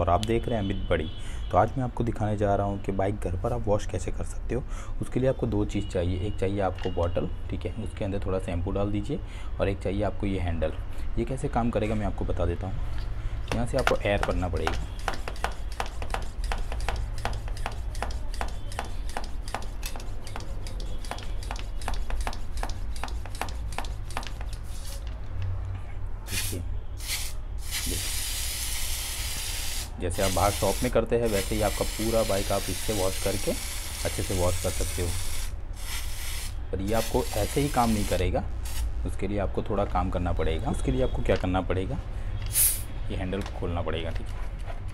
और आप देख रहे हैं अमित बड़ी। तो आज मैं आपको दिखाने जा रहा हूँ कि बाइक घर पर आप वॉश कैसे कर सकते हो। उसके लिए आपको दो चीज़ चाहिए, एक चाहिए आपको बॉटल, ठीक है, उसके अंदर थोड़ा शैम्पू डाल दीजिए, और एक चाहिए आपको ये हैंडल। ये कैसे काम करेगा मैं आपको बता देता हूँ। यहाँ से आपको एयर करना पड़ेगा, देखिए, जैसे आप बाहर शॉप में करते हैं वैसे ही आपका पूरा बाइक आप इससे वॉश करके अच्छे से वॉश कर सकते हो। पर ये आपको ऐसे ही काम नहीं करेगा, उसके लिए आपको थोड़ा काम करना पड़ेगा। उसके लिए आपको क्या करना पड़ेगा, ये हैंडल को खोलना पड़ेगा, ठीक है।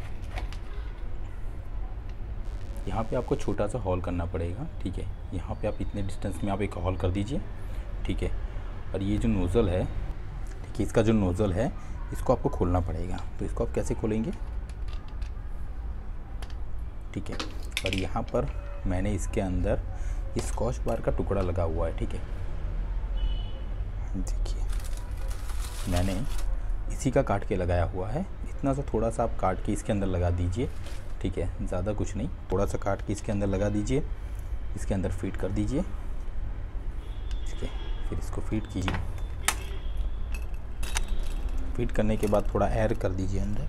यहाँ पे आपको छोटा सा हॉल करना पड़ेगा, ठीक है। यहाँ पे आप इतने डिस्टेंस में आप एक हॉल कर दीजिए, ठीक है। और ये जो नोज़ल है, ठीक है, इसका जो नोज़ल है इसको आपको खोलना पड़ेगा। तो इसको आप कैसे खोलेंगे, ठीक है। और यहाँ पर मैंने इसके अंदर स्कॉच बार का टुकड़ा लगा हुआ है, ठीक है। देखिए मैंने इसी का काट के लगाया हुआ है। इतना सा थोड़ा सा आप काट के इसके अंदर लगा दीजिए, ठीक है, ज़्यादा कुछ नहीं, थोड़ा सा काट के इसके अंदर लगा दीजिए, इसके अंदर फीड कर दीजिए, ठीक है। फिर इसको फीड कीजिए, फीड करने के बाद थोड़ा एयर कर दीजिए अंदर,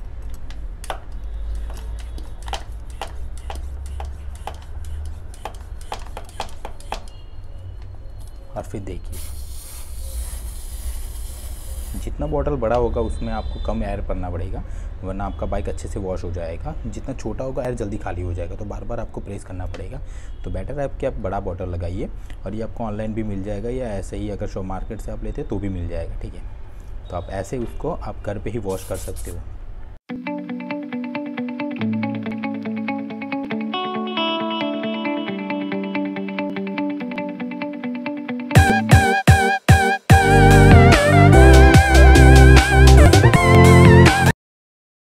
और फिर देखिए जितना बॉटल बड़ा होगा उसमें आपको कम एयर भरना पड़ेगा, वरना आपका बाइक अच्छे से वॉश हो जाएगा। जितना छोटा होगा एयर जल्दी खाली हो जाएगा, तो बार बार आपको प्रेस करना पड़ेगा। तो बेटर है कि आप बड़ा बॉटल लगाइए, और ये आपको ऑनलाइन भी मिल जाएगा, या ऐसे ही अगर शो मार्केट से आप लेते तो भी मिल जाएगा, ठीक है। तो आप ऐसे उसको आप घर पे ही वॉश कर सकते हो।